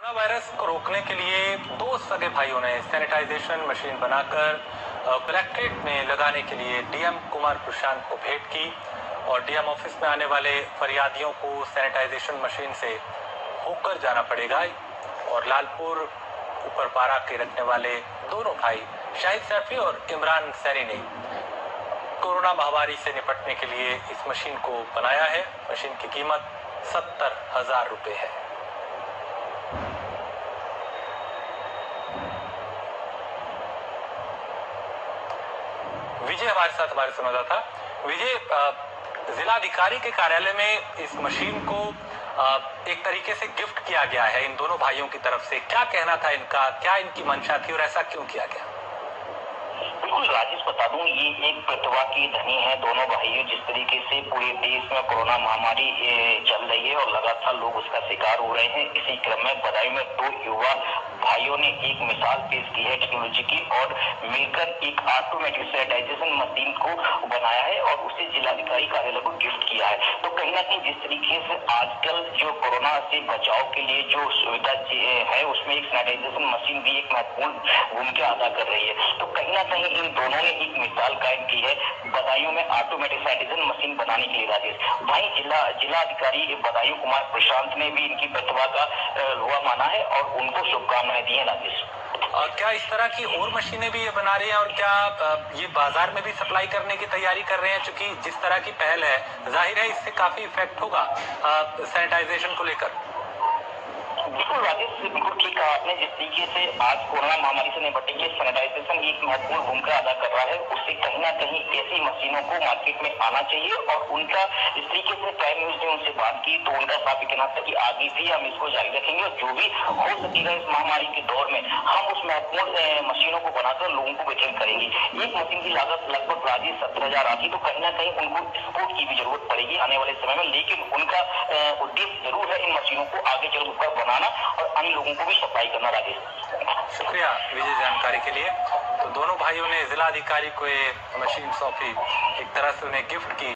Corona virus को रोकने के लिए दो सगे भाइयों ने सैनिटाइजेशन मशीन बनाकर कलेक्ट्रेट में लगाने के लिए डीएम कुमार प्रशांत को भेंट की और डीएम ऑफिस में आने वाले फरियादियों को सैनिटाइजेशन मशीन से होकर जाना पड़ेगा। और लालपुर ऊपर पारा के रखने वाले दोनों भाई शाहिद सैफी और इमरान सैनी ने कोरोना महामारी से निपटने के लिए इस मशीन को बनाया है। मशीन की कीमत 70,000 रुपए है। विजय हमारे साथ हमारे संवाददाता विजय, जिलाधिकारी के कार्यालय में इस मशीन को एक तरीके से गिफ्ट किया गया है इन दोनों भाइयों की तरफ से। क्या कहना था इनका, क्या इनकी मंशा थी और ऐसा क्यों किया गया? बिल्कुल राजेश, बता दूं ये एक प्रतिभा की धनी है दोनों भाइयों। जिस तरीके से पूरे देश में कोरोना महामारी चल रही है और लगातार लोग उसका शिकार हो रहे हैं, इसी क्रम में बदायूं में दो युवा भाइयों ने एक मिसाल पेश की है टेक्नोलॉजी की और मिलकर एक ऑटोमेटिक सैनिटाइजेशन मशीन को बनाया है और उसे जिलाधिकारी कार्यालय को गिफ्ट किया है। तो कहीं ना कहीं जिस तरीके से आजकल जो कोरोना से बचाव के लिए जो सुविधा है उसमें एक सैनिटाइजेशन मशीन भी एक महत्वपूर्ण भूमिका अदा कर रही है। तो कहीं ना कहीं इन दोनों ने एक मिसाल कायम की है बदायूं में ऑटोमेटिक सैनिटाइजेशन मशीन बनाने के लिए। राजेश भाई, जिलाधिकारी बदायूं कुमार प्रशांत ने भी इनकी प्रतिभा का हुआ माना है और उनको शुभकामनाएं दी है। राजेश, क्या इस तरह की और मशीनें भी ये बना रहे हैं और क्या ये बाजार में भी सप्लाई करने की तैयारी कर रहे हैं? क्योंकि जिस तरह की पहल है, जाहिर है इससे काफी इफेक्ट होगा सैनिटाइजेशन को लेकर। बिल्कुल राजेश, बिल्कुल ठीक कहा आपने। जिस तरीके से आज कोरोना महामारी से निपटने के लिए सैनिटाइजेशन एक महत्वपूर्ण भूमिका अदा कर रहा है, उससे कहीं ना कहीं ऐसी मशीनों को मार्केट में आना चाहिए। और उनका इस तरीके से प्राइम न्यूज ने उनसे बात की तो उनका साफ कहना था कि आगे भी हम इसको जारी रखेंगे और जो भी हो सकेगा इस महामारी के दौर में हम उस महत्वपूर्ण मशीनों को बनाकर लोगों को वितरित करेंगे। एक मशीन की लागत लगभग राजेश 70,000 आती, तो कहीं ना कहीं उनको सपोर्ट की भी जरूरत पड़ेगी आने वाले समय में। लेकिन उनका उद्देश्य जरूर है इन मशीनों को आगे चलकर बनाना और अन्य लोगों को भी सप्लाई करना। राजेश, शुक्रिया विजय जानकारी के लिए। तो दोनों भाइयों ने जिलाधिकारी को ये मशीन सौंपी, एक तरह से उन्हें गिफ्ट की।